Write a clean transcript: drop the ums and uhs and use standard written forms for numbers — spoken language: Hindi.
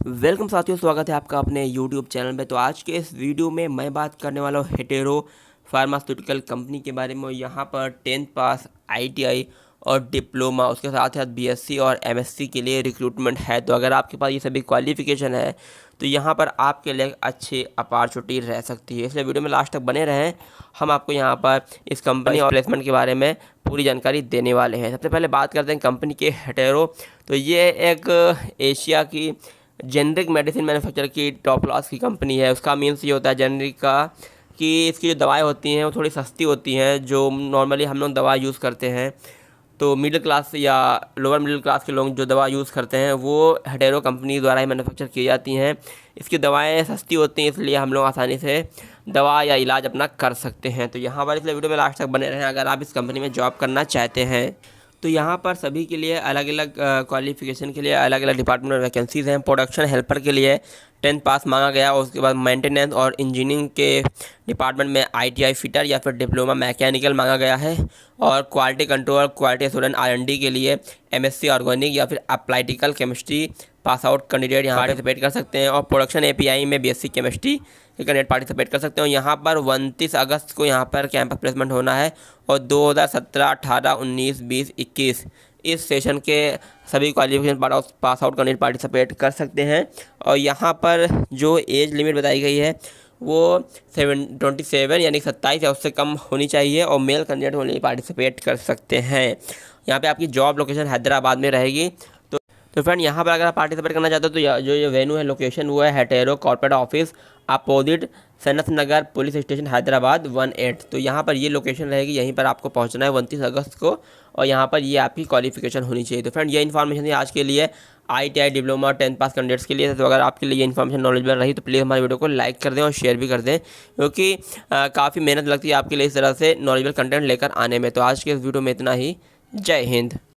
वेलकम साथियों, स्वागत है आपका अपने YouTube चैनल में। तो आज के इस वीडियो में मैं बात करने वाला हूँ हेटेरो फार्मास्यूटिकल कंपनी के बारे में। यहाँ पर 10th पास ITI और डिप्लोमा, उसके साथ साथ BSc और MSc के लिए रिक्रूटमेंट है। तो अगर आपके पास ये सभी क्वालिफिकेशन है तो यहाँ पर आपके लिए अच्छी अपॉर्चुनिटी रह सकती है, इसलिए वीडियो में लास्ट तक बने रहें। हम आपको यहाँ पर इस कंपनी और प्लेसमेंट के बारे में पूरी जानकारी देने वाले हैं। सबसे पहले बात करते हैं कंपनी के हेटेरो। तो ये एक एशिया की जेनरिक मेडिसिन मैन्युफैक्चर की टॉप क्लास की कंपनी है। उसका मीन्स ये होता है जेनरिक का कि इसकी जो दवाएं होती हैं वो थोड़ी सस्ती होती हैं, जो नॉर्मली हम लोग दवा यूज़ करते हैं। तो मिडिल क्लास या लोअर मिडिल क्लास के लोग जो दवा यूज़ करते हैं वो हेटेरो कंपनी द्वारा ही मैन्युफैक्चर की जाती हैं। इसकी दवाएं सस्ती होती हैं, इसलिए हम लोग आसानी से दवा या इलाज अपना कर सकते हैं। तो यहाँ पर इसलिए वीडियो में लास्ट तक बने रहें अगर आप इस कंपनी में जॉब करना चाहते हैं। तो यहाँ पर सभी के लिए अलग अलग क्वालिफिकेशन के लिए अलग अलग डिपार्टमेंट में वैकेंसीज़ हैं। प्रोडक्शन हेल्पर के लिए 10th पास मांगा गया और उसके बाद मेंटेनेंस और इंजीनियरिंग के डिपार्टमेंट में ITI फिटर या फिर डिप्लोमा मैकेनिकल मांगा गया है। और quality control, quality assurance R&D के लिए MSc ऑर्गेनिक या फिर analytical chemistry pass out candidate यहाँ पार्टिसिपेट कर सकते हैं। और प्रोडक्शन API में BSc केमिस्ट्री के कैंडिडेट पार्टिसिपेट कर सकते हैं। यहाँ पर 29 अगस्त को यहाँ पर कैंपस प्लेसमेंट होना है और 2017, 18, 19, 20, 21 इस सेशन के सभी qualification pass out candidate participate कर सकते हैं। और यहाँ पर जो एज लिमिट बताई गई है वो 27 यानी 27 या उससे कम होनी चाहिए और मेल कैंडिडेट होने पार्टिसिपेट कर सकते हैं। यहाँ पे आपकी जॉब लोकेशन हैदराबाद में रहेगी। तो फ्रेंड, यहाँ पर अगर आप पार्टिसिपेट करना चाहते हो तो जो ये वेन्यू है, लोकेशन, वो है Hetero corporate office opposite Sanath Nagar police station Hyderabad 18। तो यहाँ पर ये लोकेशन रहेगी, यहीं पर आपको पहुँचना है 29 अगस्त को और यहाँ पर ये आपकी क्वालिफिकेशन होनी चाहिए। तो फ्रेंड, ये इन्फॉर्मेशन है आज के लिए ITI डिप्लोमा 10th पास कैंडिडेट्स के लिए। तो अगर आपके लिए ये इन्फॉर्मेशन नॉलेजेबल रही तो प्लीज़ हमारे वीडियो को लाइक कर दें और शेयर भी कर दें, क्योंकि काफ़ी मेहनत लगती है आपके लिए इस तरह से नॉलेजेबल कंटेंट लेकर आने में। तो आज के इस वीडियो में इतना ही। जय हिंद।